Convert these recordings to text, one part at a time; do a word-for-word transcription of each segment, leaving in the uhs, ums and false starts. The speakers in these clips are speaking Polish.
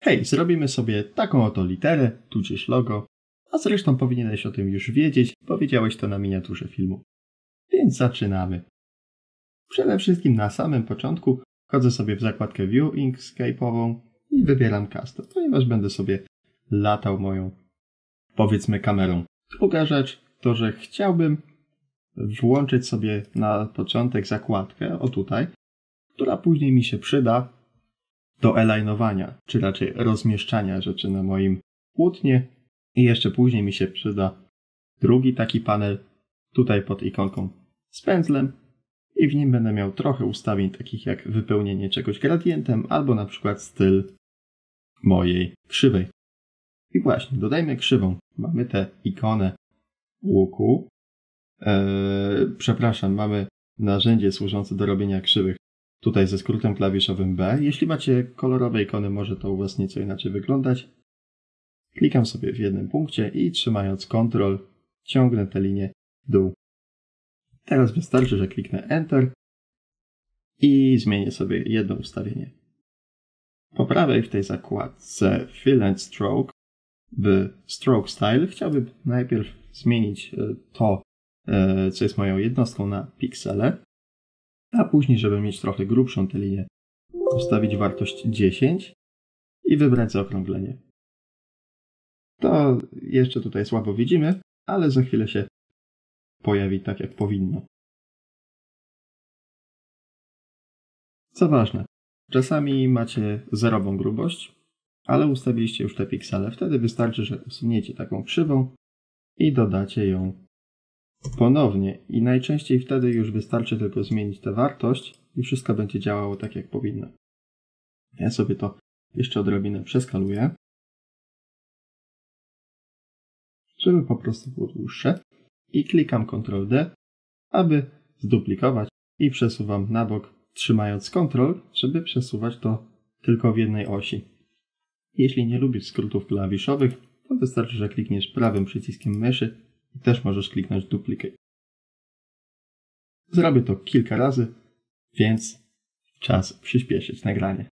Hej, zrobimy sobie taką oto literę, tudzież logo, a zresztą powinieneś o tym już wiedzieć, bo widziałeś to na miniaturze filmu. Więc zaczynamy. Przede wszystkim na samym początku wchodzę sobie w zakładkę View Inkscape'ową i wybieram Custom, ponieważ będę sobie latał moją, powiedzmy, kamerą. Druga rzecz to, że chciałbym włączyć sobie na początek zakładkę, o tutaj, która później mi się przyda do alignowania, czy raczej rozmieszczania rzeczy na moim płótnie. I jeszcze później mi się przyda drugi taki panel, tutaj pod ikonką z pędzlem. I w nim będę miał trochę ustawień takich jak wypełnienie czegoś gradientem, albo na przykład styl mojej krzywej. I właśnie, dodajmy krzywą. Mamy tę ikonę łuku. Eee, przepraszam, mamy narzędzie służące do robienia krzywych. Tutaj ze skrótem klawiszowym B. Jeśli macie kolorowe ikony, może to u Was nieco inaczej wyglądać. Klikam sobie w jednym punkcie i trzymając Ctrl ciągnę tę linię w dół. Teraz wystarczy, że kliknę Enter i zmienię sobie jedno ustawienie. Po prawej w tej zakładce Fill and Stroke w Stroke Style chciałbym najpierw zmienić to, co jest moją jednostką, na piksele, a później, żeby mieć trochę grubszą tę linię, ustawić wartość dziesięć i wybrać zaokrąglenie. To jeszcze tutaj słabo widzimy, ale za chwilę się pojawi tak, jak powinno. Co ważne, czasami macie zerową grubość, ale ustawiliście już te piksele. Wtedy wystarczy, że usuniecie taką krzywą i dodacie ją ponownie. I najczęściej wtedy już wystarczy tylko zmienić tę wartość i wszystko będzie działało tak, jak powinno. Ja sobie to jeszcze odrobinę przeskaluję, żeby po prostu było dłuższe. I klikam Ctrl D, aby zduplikować i przesuwam na bok, trzymając Ctrl, żeby przesuwać to tylko w jednej osi. Jeśli nie lubisz skrótów klawiszowych, to wystarczy, że klikniesz prawym przyciskiem myszy i też możesz kliknąć Duplicate. Zrobię to kilka razy, więc czas przyspieszyć nagranie.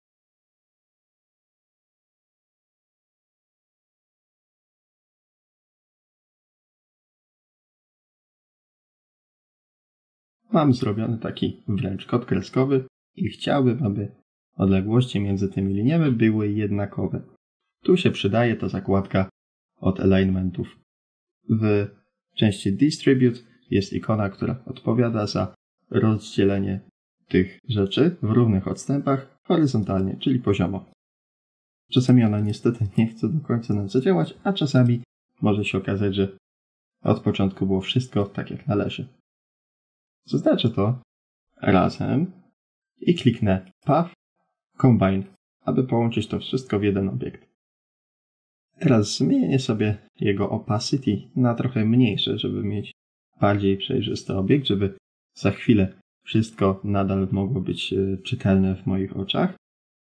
Mam zrobiony taki wręcz kod kreskowy i chciałbym, aby odległości między tymi liniami były jednakowe. Tu się przydaje ta zakładka od alignmentów. W części Distribute jest ikona, która odpowiada za rozdzielenie tych rzeczy w równych odstępach horyzontalnie, czyli poziomo. Czasami ona niestety nie chce do końca nam zadziałać, a czasami może się okazać, że od początku było wszystko tak, jak należy. Zaznaczę to razem i kliknę Path Combine, aby połączyć to wszystko w jeden obiekt. Teraz zmienię sobie jego opacity na trochę mniejsze, żeby mieć bardziej przejrzysty obiekt, żeby za chwilę wszystko nadal mogło być czytelne w moich oczach.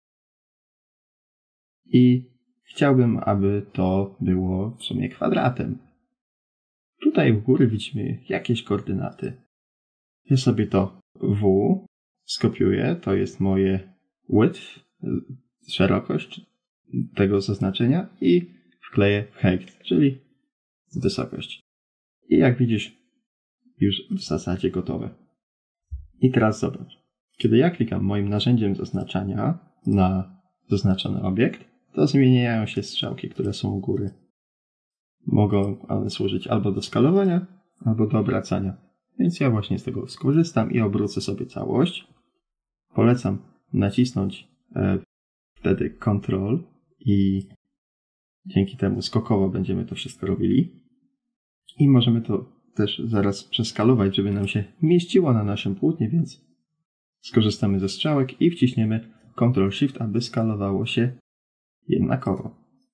I chciałbym, aby to było w sumie kwadratem. Tutaj u góry widzimy jakieś koordynaty. Ja sobie to W skopiuję, to jest moje width, szerokość tego zaznaczenia i wkleję w height, czyli wysokość. I jak widzisz, już w zasadzie gotowe. I teraz zobacz. Kiedy ja klikam moim narzędziem zaznaczania na zaznaczony obiekt, to zmieniają się strzałki, które są u góry. Mogą one służyć albo do skalowania, albo do obracania. Więc ja właśnie z tego skorzystam i obrócę sobie całość. Polecam nacisnąć e, wtedy Ctrl i dzięki temu skokowo będziemy to wszystko robili. I możemy to też zaraz przeskalować, żeby nam się mieściło na naszym płótnie, więc skorzystamy ze strzałek i wciśniemy Ctrl Shift, aby skalowało się jednakowo.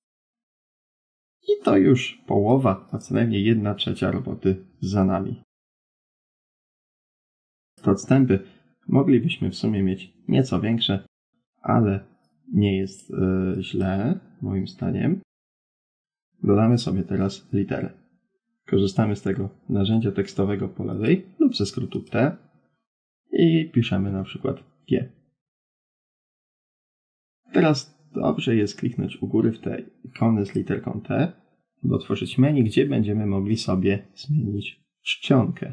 I to już połowa, a co najmniej jedna trzecia roboty za nami. Te odstępy moglibyśmy w sumie mieć nieco większe, ale nie jest e, źle, moim zdaniem. Dodamy sobie teraz literę. Korzystamy z tego narzędzia tekstowego po lewej lub ze skrótu T i piszemy na przykład G. Teraz dobrze jest kliknąć u góry w te ikony z literką T, by otworzyć menu, gdzie będziemy mogli sobie zmienić czcionkę.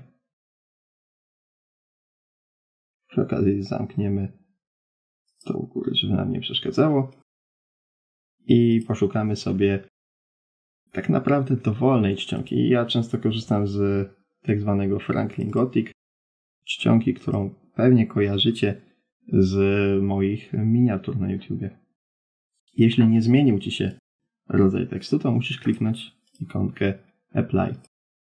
Przy okazji zamkniemy to u góry, żeby nam nie przeszkadzało. I poszukamy sobie tak naprawdę dowolnej czcionki. Ja często korzystam z tak zwanego Franklin Gothic, czcionki, którą pewnie kojarzycie z moich miniatur na YouTubie. Jeśli nie zmienił Ci się rodzaj tekstu, to musisz kliknąć ikonkę Apply.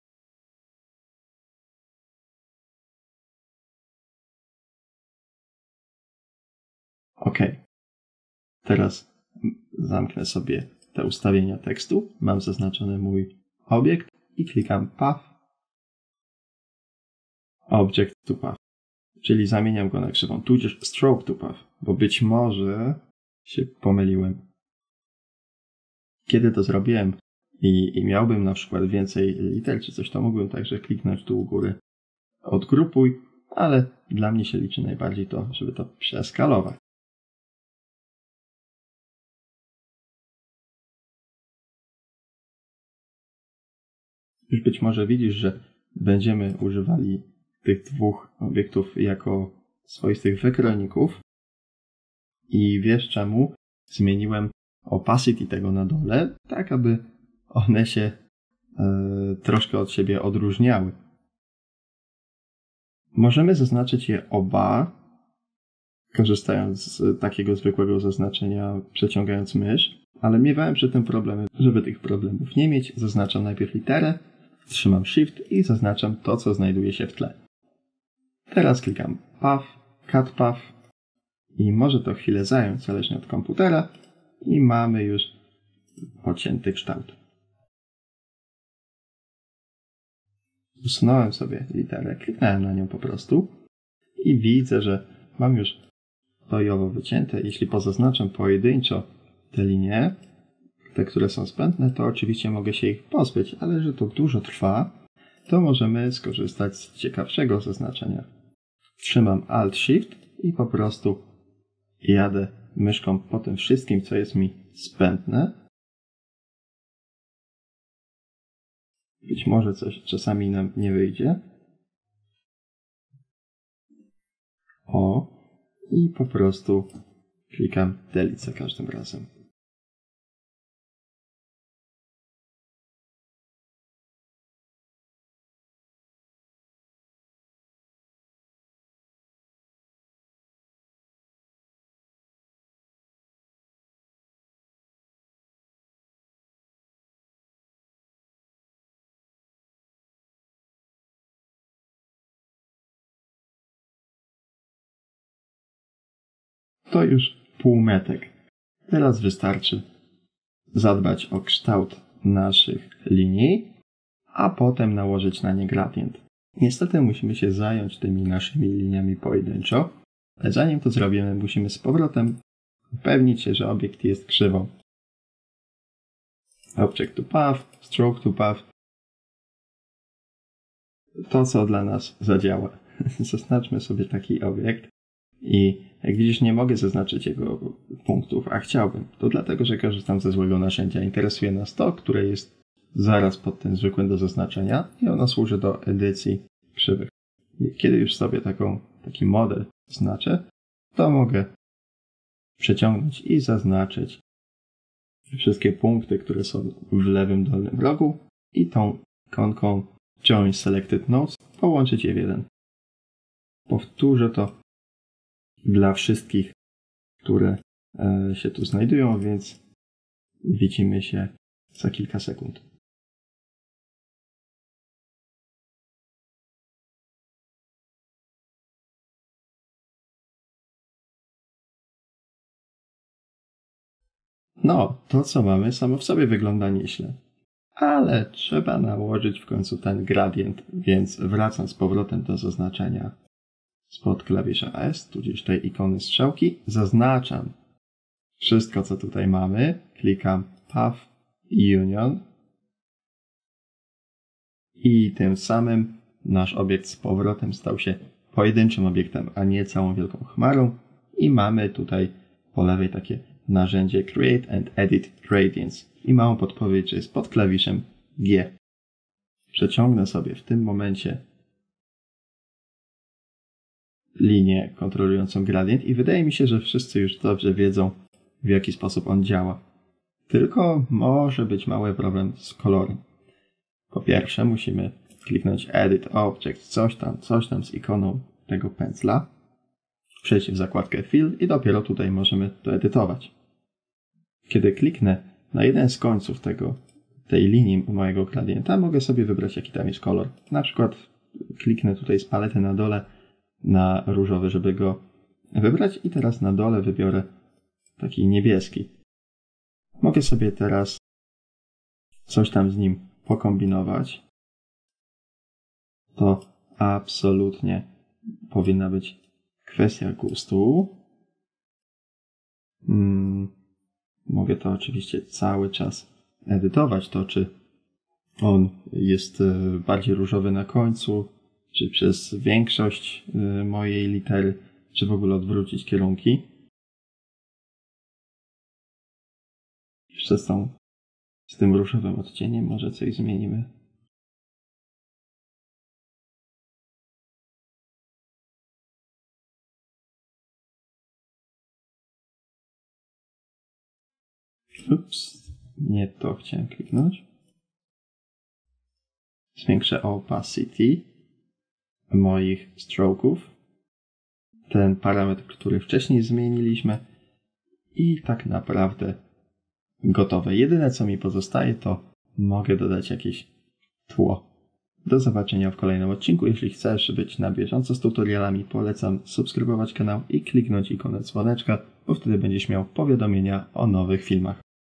OK. Teraz zamknę sobie te ustawienia tekstu. Mam zaznaczony mój obiekt i klikam Path Object to Path. Czyli zamieniam go na krzywą, tudzież Stroke to Path, bo być może się pomyliłem. Kiedy to zrobiłem i, i miałbym na przykład więcej liter czy coś, to mógłbym także kliknąć tu u góry odgrupuj, ale dla mnie się liczy najbardziej to, żeby to przeskalować. Już być może widzisz, że będziemy używali tych dwóch obiektów jako swoistych wykrojników i wiesz czemu zmieniłem opacity tego na dole, tak aby one się e, troszkę od siebie odróżniały. Możemy zaznaczyć je oba, korzystając z takiego zwykłego zaznaczenia, przeciągając mysz, ale miewałem przy tym problemy. Żeby tych problemów nie mieć, zaznaczam najpierw literę, trzymam Shift i zaznaczam to, co znajduje się w tle. Teraz klikam Path, Cut Path i może to chwilę zająć, zależnie od komputera, i mamy już pocięty kształt. Usunąłem sobie literę, kliknąłem na nią po prostu i widzę, że mam już bojowo wycięte. Jeśli pozaznaczam pojedynczo te linie, te, które są zbędne, to oczywiście mogę się ich pozbyć, ale że to dużo trwa, to możemy skorzystać z ciekawszego zaznaczenia. Trzymam Alt-Shift i po prostu jadę myszką po tym wszystkim, co jest mi zbędne. Być może coś czasami nam nie wyjdzie. O, i po prostu klikam Delete za każdym razem. To już półmetek. Teraz wystarczy zadbać o kształt naszych linii, a potem nałożyć na nie gradient. Niestety musimy się zająć tymi naszymi liniami pojedynczo, ale zanim to zrobimy, musimy z powrotem upewnić się, że obiekt jest krzywą. Object to Path, Stroke to Path. To, co dla nas zadziała. Zaznaczmy sobie taki obiekt i jak widzisz, nie mogę zaznaczyć jego punktów, a chciałbym. To dlatego, że korzystam ze złego narzędzia. Interesuje nas to, które jest zaraz pod tym zwykłym do zaznaczenia i ono służy do edycji krzywych. I kiedy już sobie taką, taki model znaczę, to mogę przeciągnąć i zaznaczyć wszystkie punkty, które są w lewym dolnym rogu i tą ikonką Join Selected Nodes połączyć je w jeden. Powtórzę to dla wszystkich, które e, się tu znajdują, więc widzimy się za kilka sekund. No, to co mamy samo w sobie wygląda nieźle. Ale trzeba nałożyć w końcu ten gradient, więc wracam z powrotem do zaznaczenia spod klawisza S, tudzież tej ikony strzałki, zaznaczam wszystko, co tutaj mamy, klikam Path Union i tym samym nasz obiekt z powrotem stał się pojedynczym obiektem, a nie całą wielką chmarą i mamy tutaj po lewej takie narzędzie Create and Edit Gradients i małą podpowiedź, że jest pod klawiszem G. Przeciągnę sobie w tym momencie linię kontrolującą gradient i wydaje mi się, że wszyscy już dobrze wiedzą, w jaki sposób on działa. Tylko może być mały problem z kolorem. Po pierwsze musimy kliknąć Edit Object, coś tam, coś tam z ikoną tego pędzla, przejść w zakładkę Fill i dopiero tutaj możemy to edytować. Kiedy kliknę na jeden z końców tego, tej linii mojego gradienta, mogę sobie wybrać, jaki tam jest kolor. Na przykład kliknę tutaj z palety na dole na różowy, żeby go wybrać i teraz na dole wybiorę taki niebieski. Mogę sobie teraz coś tam z nim pokombinować. To absolutnie powinna być kwestia gustu. Hmm. Mogę to oczywiście cały czas edytować, to czy on jest bardziej różowy na końcu, czy przez większość mojej litery, czy w ogóle odwrócić kierunki. Jeszcze z, tą, z tym różowym odcieniem może coś zmienimy. Ups, nie to chciałem kliknąć. Zwiększę opacity moich stroke'ów. Ten parametr, który wcześniej zmieniliśmy. I tak naprawdę gotowe. Jedyne co mi pozostaje, to mogę dodać jakieś tło. Do zobaczenia w kolejnym odcinku. Jeśli chcesz być na bieżąco z tutorialami, polecam subskrybować kanał i kliknąć ikonę dzwoneczka, bo wtedy będziesz miał powiadomienia o nowych filmach.